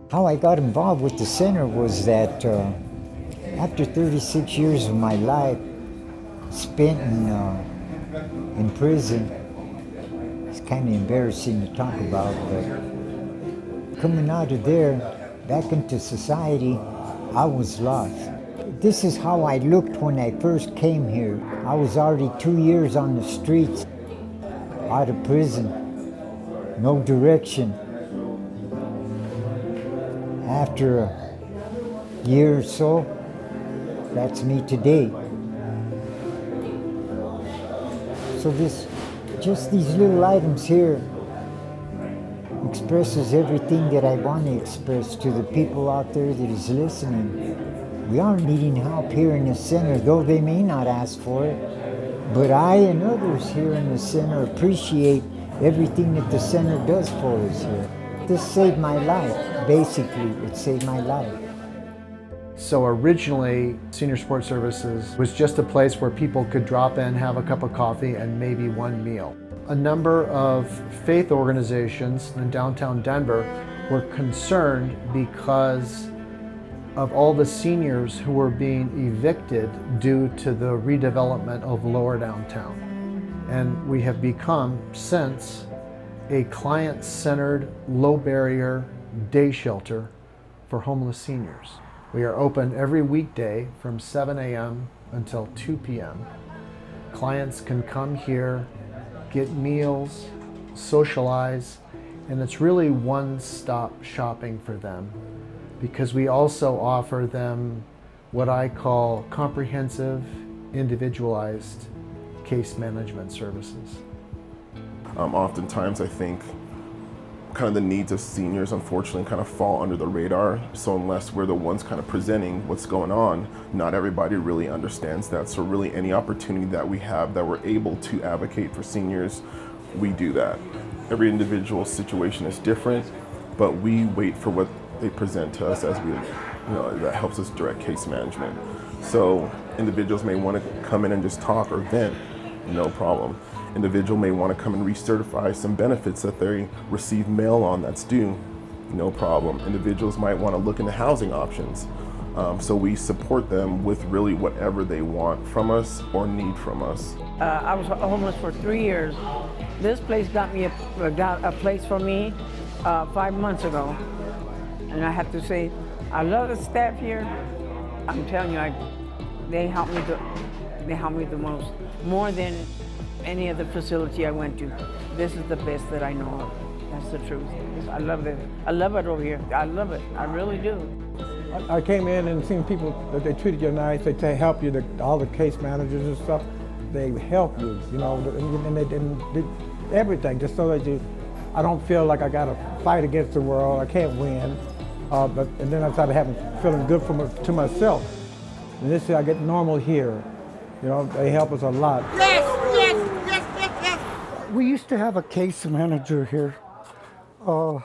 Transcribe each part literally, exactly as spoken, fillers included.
How I got involved with the center was that uh, after thirty-six years of my life spent in, uh, in prison, it's kind of embarrassing to talk about, but coming out of there, back into society, I was lost. This is how I looked when I first came here. I was already two years on the streets, out of prison, no direction. After a year or so, that's me today. So this, just these little items here expresses everything that I want to express to the people out there that is listening. We are needing help here in the center, though they may not ask for it. But I and others here in the center appreciate everything that the center does for us here. This saved my life, basically. It saved my life. So originally, Senior Support Services was just a place where people could drop in, have a cup of coffee, and maybe one meal. A number of faith organizations in downtown Denver were concerned because of all the seniors who were being evicted due to the redevelopment of lower downtown. And we have become, since, a client-centered, low-barrier day shelter for homeless seniors. We are open every weekday from seven A M until two P M Clients can come here, get meals, socialize, and it's really one-stop shopping for them, because we also offer them what I call comprehensive, individualized case management services. Um, oftentimes I think kind of the needs of seniors unfortunately kind of fall under the radar. So unless we're the ones kind of presenting what's going on, not everybody really understands that. So really any opportunity that we have that we're able to advocate for seniors, we do that. Every individual situation is different, but we wait for what they present to us as we, you know, that helps us direct case management. So individuals may want to come in and just talk or vent, no problem. Individual may want to come and recertify some benefits that they receive mail on that's due, no problem. Individuals might want to look into housing options. Um, so we support them with really whatever they want from us or need from us. Uh, I was homeless for three years. This place got me a, got a place for me uh, five months ago. And I have to say, I love the staff here. I'm telling you, I, they helped me the, they helped me the most, more than any other facility I went to. This is the best that I know of. That's the truth. I love it. I love it over here. I love it. I really do. I came in and seen people that they treated you nice. They take help you. The, all the case managers and stuff, they help you. You know, and they and they, everything just so that you. I don't feel like I got to fight against the world. I can't win. Uh, but and then I started having feeling good for my, to myself. And this I get normal here. You know, they help us a lot. Yes, yes, yes, yes, yes. We used to have a case manager here. Uh,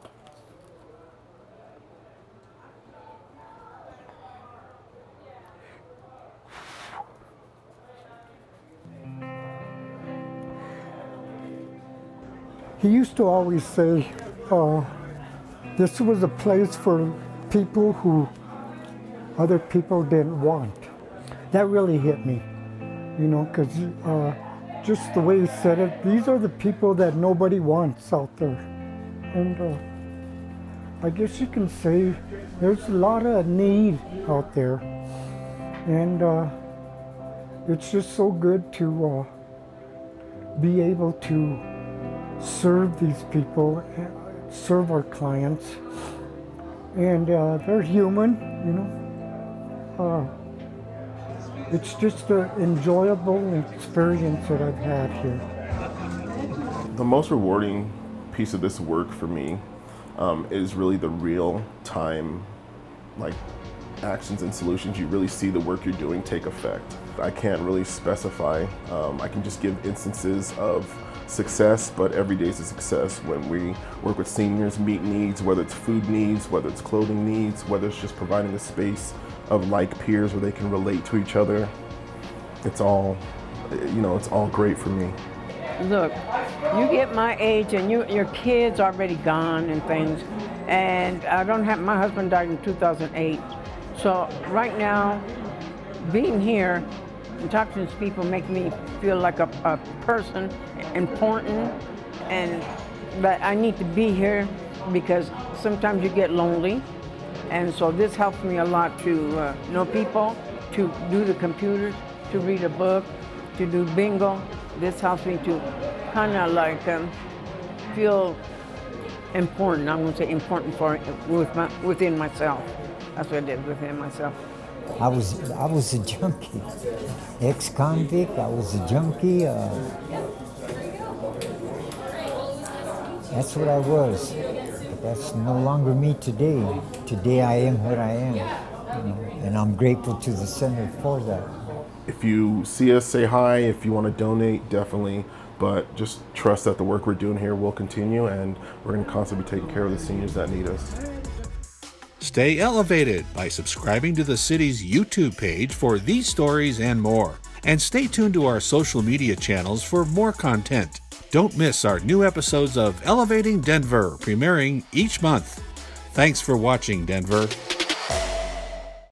he used to always say, uh, this was a place for people who other people didn't want. That really hit me, you know, because uh, just the way he said it, these are the people that nobody wants out there. And uh, I guess you can say there's a lot of need out there. And uh, it's just so good to uh, be able to serve these people, serve our clients. And uh, they're human, you know. Uh, it's just an enjoyable experience that I've had here. The most rewarding piece of this work for me um, is really the real time, like, actions and solutions. You really see the work you're doing take effect. I can't really specify. Um, I can just give instances of success, but every day is a success when we work with seniors, meet needs, whether it's food needs, whether it's clothing needs, whether it's just providing a space of like peers where they can relate to each other. It's all, you know, it's all great for me. Look, you get my age and you, your kid's already gone and things, and I don't have, my husband died in two thousand eight. So right now, being here and talking to these people make me feel like a, a person, important, and that I need to be here because sometimes you get lonely. And so this helps me a lot to uh, know people, to do the computers, to read a book, to do bingo. This helps me to kind of like um, feel important. I'm going to say important for with my, within myself. That's what I did within myself. I was I was a junkie, ex-convict. I was a junkie. Uh, that's what I was. But that's no longer me today. Today I am what I am, you know, and I'm grateful to the center for that. If you see us, say hi. If you want to donate, definitely. But just trust that the work we're doing here will continue, and we're going to constantly be taking care of the seniors that need us. Stay elevated by subscribing to the city's YouTube page for these stories and more. And stay tuned to our social media channels for more content. Don't miss our new episodes of Elevating Denver, premiering each month. Thanks for watching, Denver.